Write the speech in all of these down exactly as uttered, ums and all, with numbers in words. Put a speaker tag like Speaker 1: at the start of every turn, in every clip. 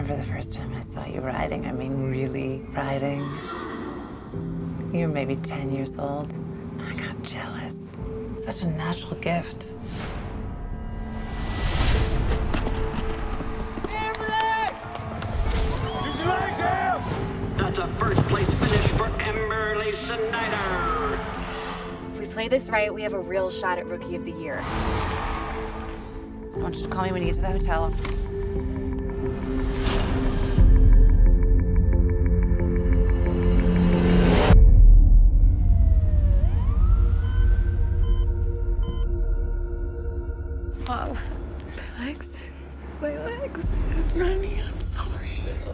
Speaker 1: remember the first time I saw you riding. I mean, really riding. You were maybe ten years old. I got jealous. Such a natural gift.
Speaker 2: That's a first place finish for Emberly Snyder.
Speaker 3: If we play this right, we have a real shot at Rookie of the Year.
Speaker 1: I want you to call me when you get to the hotel. Mom, my legs, my legs. Honey, I'm sorry.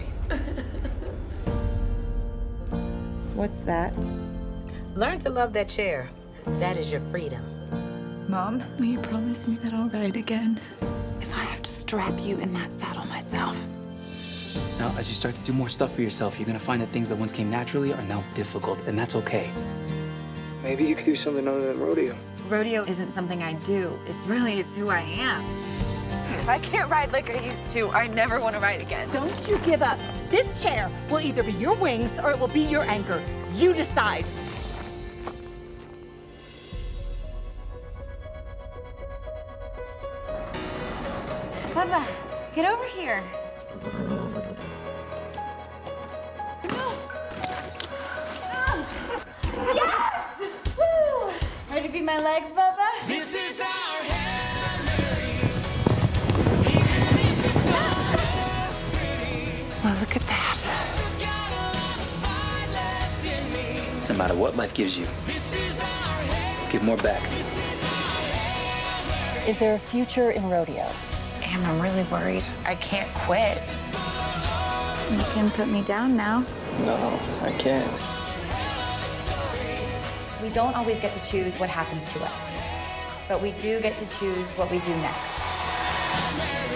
Speaker 3: What's that?
Speaker 4: Learn to love that chair. That is your freedom.
Speaker 3: Mom?
Speaker 5: Will you promise me that I'll ride again?
Speaker 1: If I have to strap you in that saddle myself.
Speaker 6: Now, as you start to do more stuff for yourself, you're gonna find that things that once came naturally are now difficult, and that's okay.
Speaker 7: Maybe you could do something other than rodeo.
Speaker 3: Rodeo isn't something I do. It's really, it's who I am. If I can't ride like I used to, I never want to ride again.
Speaker 8: Don't you give up. This chair will either be your wings or it will be your anchor. You decide.
Speaker 3: Bubba, get over here. No. Oh. Yes! Woo! Ready to be my legs, Bubba?
Speaker 9: This is our Hail Mary.
Speaker 1: Well, look at that.
Speaker 6: No matter what life gives you, give more back.
Speaker 10: Is there a future in rodeo?
Speaker 1: Am, I'm really worried.
Speaker 3: I can't quit.
Speaker 11: You can put me down now.
Speaker 7: No, I can't.
Speaker 3: We don't always get to choose what happens to us, but we do get to choose what we do next.